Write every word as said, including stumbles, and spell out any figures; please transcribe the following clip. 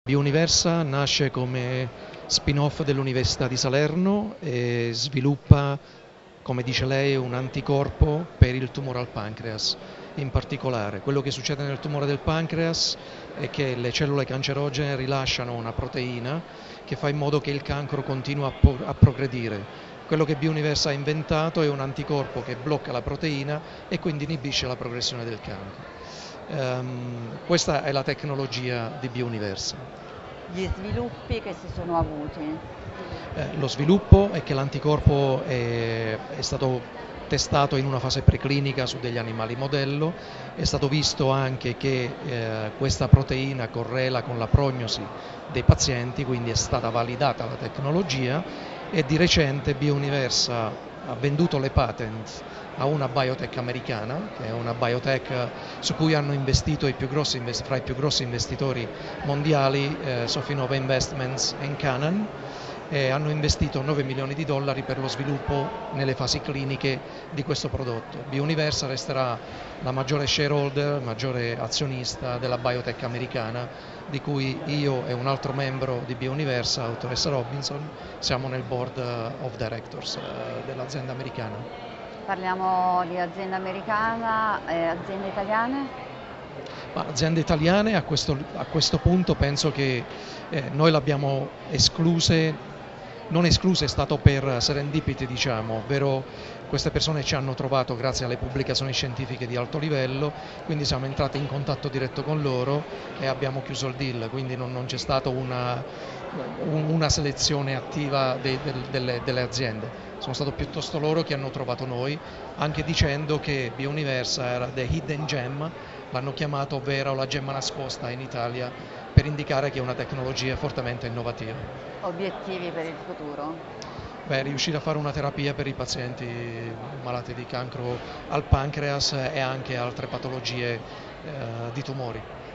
Bioniversa nasce come spin-off dell'Università di Salerno e sviluppa, come dice lei, un anticorpo per il tumore al pancreas. In particolare, quello che succede nel tumore del pancreas è che le cellule cancerogene rilasciano una proteina che fa in modo che il cancro continui a, po- a progredire. Quello che Bioniversa ha inventato è un anticorpo che blocca la proteina e quindi inibisce la progressione del cancro. Um, questa è la tecnologia di Bioniversa. Gli sviluppi che si sono avuti. Eh, lo sviluppo è che l'anticorpo è, è stato testato in una fase preclinica su degli animali modello, è stato visto anche che eh, questa proteina correla con la prognosi dei pazienti, quindi è stata validata la tecnologia e di recente Bioniversa ha venduto le patent a una biotech americana, che è una biotech su cui hanno investito i più grossi, fra i più grossi investitori mondiali, eh, Sofinnova Investments e Canon, e hanno investito nove milioni di dollari per lo sviluppo nelle fasi cliniche di questo prodotto. Bioniversa resterà la maggiore shareholder, maggiore azionista della biotech americana, di cui io e un altro membro di Bioniversa, la dottoressa Robinson, siamo nel board of directors eh, dell'azienda americana. Parliamo di azienda americana e aziende italiane? Ma aziende italiane a questo, a questo punto penso che eh, noi l'abbiamo escluse, non escluse è stato per serendipity, diciamo, ovvero queste persone ci hanno trovato grazie alle pubblicazioni scientifiche di alto livello, quindi siamo entrati in contatto diretto con loro e abbiamo chiuso il deal, quindi non, non c'è stata una, una selezione attiva de, de, delle, delle aziende. Sono stato piuttosto loro che hanno trovato noi, anche dicendo che Bioniversa era the hidden gem, l'hanno chiamato, ovvero la gemma nascosta in Italia, per indicare che è una tecnologia fortemente innovativa. Obiettivi per il futuro? Beh, riuscire a fare una terapia per i pazienti malati di cancro al pancreas e anche altre patologie eh, di tumori.